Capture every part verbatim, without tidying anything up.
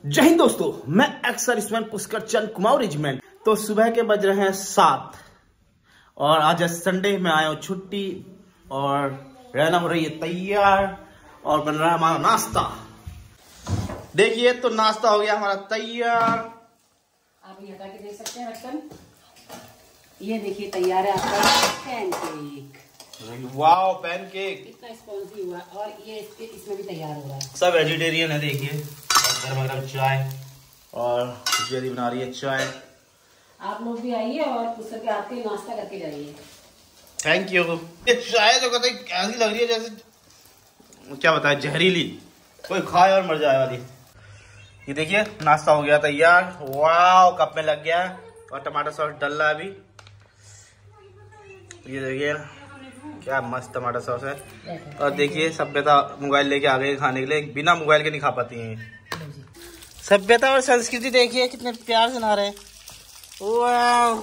जय हिंद दोस्तों, मैं ex serviceman Pushkar Chand Kumaon regiment. तो सुबह के बज रहे हैं सात और आज संडे में आया हूँ छुट्टी और रहना हो रही है तैयार और बन रहा है हमारा नाश्ता। देखिए तो नाश्ता हो गया हमारा तैयार। आप ये हटा के देख सकते हैं बर्तन। ये देखिए तैयार है आपका पैनकेक। वाओ पैनकेक कितना स्पॉन्जी हुआ और ये इसके इसमें भी तैयार हो रहा है। सब वेजिटेरियन है। देखिए गरम गरम चाय और जेरी बना रही है चाय। आप लोग भी आइए और पुस्तक के आते नाश्ता करके जाइए। Thank you. ये चाय तो कहते ऐसी लग रही है जैसे क्या बताए जहरीली, कोई खाए और मर जाए वाली। ये देखिए नाश्ता हो गया तैयार। वाव कप में लग गया और टमाटर सॉस डल रहा है अभी। ये देखिए क्या मस्त टमाटर सॉस है। और देखिए सभ्यता मोबाइल लेके आ गए खाने के लिए, बिना मोबाइल के नहीं खा पाती हैं। सभ्यता और संस्कृति देखिए कितने प्यार से नहा रहे हैं। वाव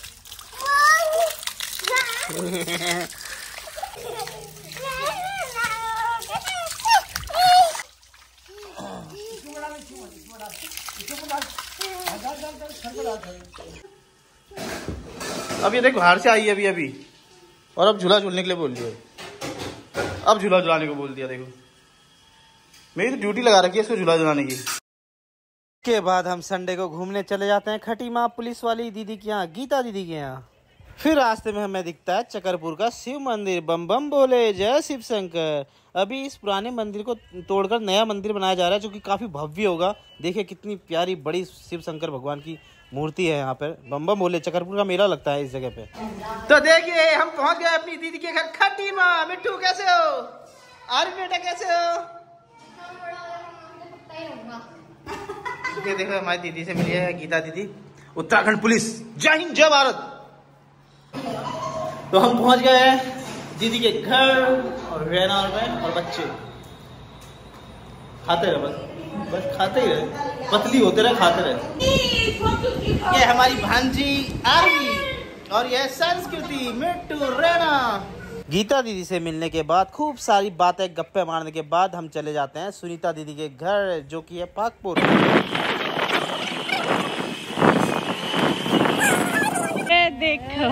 अब ये देख बाहर से आई है अभी अभी और अब झूला झूलने के लिए बोल दिया। अब झूला झुलाने को बोल दिया। देखो मेरी तो ड्यूटी लगा रखी है इसको झूला झुलाने की। के बाद हम संडे को घूमने चले जाते हैं खटी माँ पुलिस वाली दीदी के यहाँ, गीता दीदी के यहाँ। फिर रास्ते में हमें दिखता है चकरपुर का शिव मंदिर। बम बम बोले जय शिव शंकर। अभी इस पुराने मंदिर को तोड़कर नया मंदिर बनाया जा रहा है जो कि काफी भव्य होगा। देखिए कितनी प्यारी बड़ी शिव शंकर भगवान की मूर्ति है यहाँ पर। बम बम बोले चकरपुर का मेला लगता है इस जगह पे। तो देखिए हम पहुंच गए अपनी दीदी के घर खटी माँ। मिट्टू कैसे हो? अरे बेटा कैसे हो? ये देखो हमारी दीदी से मिली है गीता दीदी, उत्तराखंड पुलिस। जय हिंद जय भारत। तो हम पहुंच गए हैं दीदी के घर और रहना और मैं और बच्चे खाते रहे, बस बस खाते ही रहे, पतली होते रहे, खाते रहे। ये हमारी भांजी आरवी और यह संस्कृति मिट्टू रहना। गीता दीदी से मिलने के बाद खूब सारी बातें गप्पे मारने के बाद हम चले जाते हैं सुनीता दीदी के घर जो कि है पाकपुर। देखो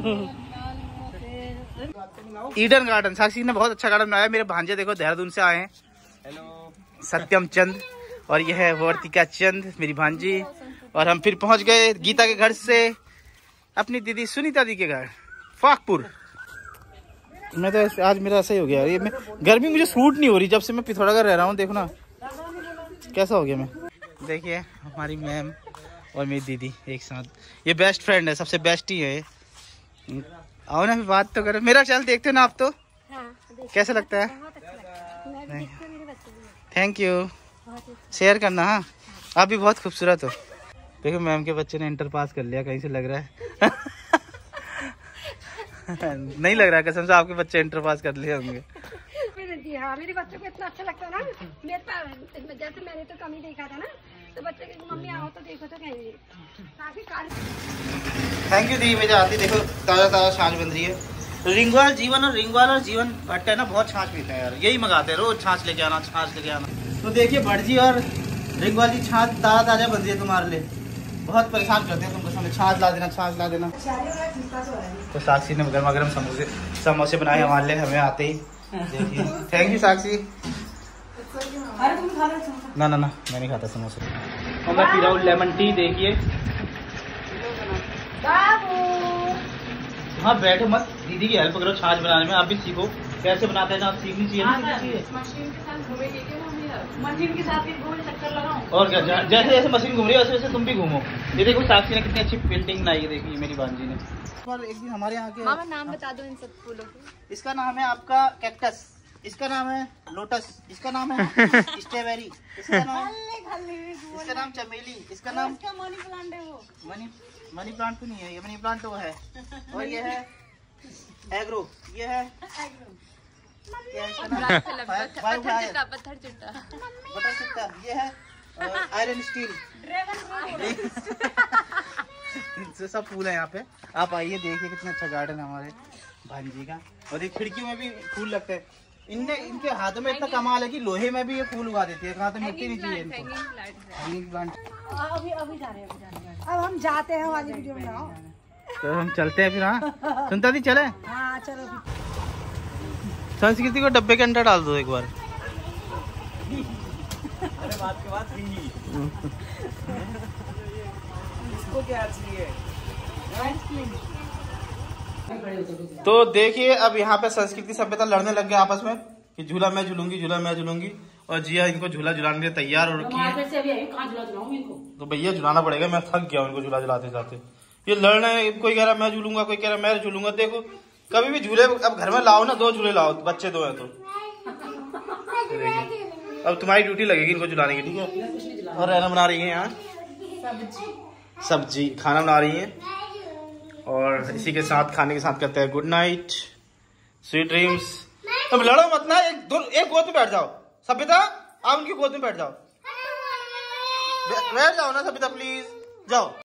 ईडन गार्डन, साक्षी ने बहुत अच्छा गार्डन बनाया। मेरे भांजे देखो देहरादून से आए हैं। हेलो सत्यम चंद और यह है वर्तिका चंद मेरी भांजी। और हम फिर पहुंच गए गीता के घर से अपनी दीदी सुनीता दी के घर फाकपुर। मैं तो आज मेरा ऐसा ही हो गया। ये मैं गर्मी मुझे सूट नहीं हो रही जब से मैं पिथौरागढ़ रह रहा हूँ। देखो ना कैसा हो गया मैं। देखिए हमारी मैम और मेरी दीदी एक साथ, ये बेस्ट फ्रेंड है, सबसे बेस्ट ही है। आओ ना बात तो करो। मेरा चैनल देखते हो ना आप तो? हाँ, कैसा लगता है? थैंक यू, शेयर करना। हाँ आप भी बहुत खूबसूरत हो। देखो मैम के बच्चे ने इंटर पास कर लिया, कहीं से लग रहा है नहीं लग रहा है कसम से आपके बच्चे इंटर पास कर लिए होंगे। हाँ मेरे बच्चों को इतना अच्छा लगता है ना। मेरे पास जैसे मैंने तो कम ही देखा था ना, तो बच्चे की मम्मी आओ तो देखो तो कहेंगे काफी काल। थैंक यू दी। मुझे आती देखो ताजा ताजा छाछ बन रही है। रिंगवाल जीवन और रिंगवाल और जीवन भट्ट है ना, बहुत छाछ पीते हैं यार, यही मंगाते हैं रोज। छाछ लेके आना, छाछ लेके आना। तो देखिए भटजी और रिंगवाल की छाछ ताजा ताजा बन रही है तुम्हारे लिए। बहुत परेशान करते हैं तुमको समय, छाछ ला देना छाछ ला देना। तो साक्षी ने गर्मा गर्म समोसे समोसे बनाए हमारे लिए, हमें आते ही। देखिए थैंक यू साक्षी। ना ना ना मैं नहीं खाता समोसे। और मैं पी रहा हूँ लेमन टी। देखिए हाँ बैठो मत, दीदी की हेल्प करो छाछ बनाने में। आप भी सीखो कैसे बनाते हैं ना, आप सीखनी चाहिए ना। मशीन के साथ चक्कर लगाओ और क्या, जैसे जैसे मशीन घूम रही है वैसे वैसे तुम भी घूमो। ये देखो साक्षी ने कितनी अच्छी पेंटिंग बनाई है। देखिए मेरी भांजी ने। पर एक दिन हमारे यहाँ के मामा नाम बता दो इन सब फूलों के। इसका नाम है आपका कैक्टस, इसका नाम है लोटस, इसका नाम है स्ट्रॉबेरी, इसका नाम इसका नाम चमेली, इसका नाम मनी प्लांट है। वो मनी मनी प्लांट तो नहीं है, ये मनी प्लांट तो है। और ये है एग्रो, ये है बटर चिट्टा, ये है आयरन स्टील। सब फूल है यहाँ पे। आप आइए देखिए कितना अच्छा गार्डन है हमारे भांजी का। और ये खिड़कियों में भी फूल लगते हैं। इनने इनके हाथों में इतना कमाल है कि लोहे में भी ये फूल उगा देती है। कहाँ तो मिट्टी नहीं चाहिए इनको। अभी अभी जा रहे हैं, अभी जा रहे हैं। अब हम जाते हैं वाली वीडियो बनाओ। तो हम चलते हैं फिर। हाँ सुनता थी चले। हाँ चलो। संस्कृति को डब्बे के अंदर डाल दो एक बार। अरे बात के बाद इसको क्या चाहिए? तो देखिए अब यहाँ पे संस्कृति सभ्यता लड़ने लग गए आपस में कि झूला मैं झूलूंगी, झूला मैं झूलूंगी। और जिया इनको झूला झुलाने के लिए तैयार हो रखी है। मार्केट से अभी आई, कहाँ झूला झुलाऊं इनको? तो भैया झुलाना पड़ेगा, मैं थक गया उनको झूला झुलाते जाते। ये लड़ रहे हैं, कोई कह रहा मैं झूलूंगा, कोई कह रहा मैं झूलूंगा। देखो कभी भी झूले अब घर में लाओ ना, दो झूले लाओ, बच्चे दो है तो। देखिए अब तुम्हारी ड्यूटी लगेगी इनको झुलाने की, ठीक है। और रहना बना रही है यहाँ सब्जी, खाना बना रही है। और इसी के साथ खाने के साथ कहते हैं गुड नाइट, स्वीट ड्रीम्स। अब लड़ो मत ना, एक दो एक गोद में बैठ जाओ। सभ्यता आप उनकी गोद में बैठ जाओ, बैठ जाओ ना सभ्यता प्लीज, जाओ।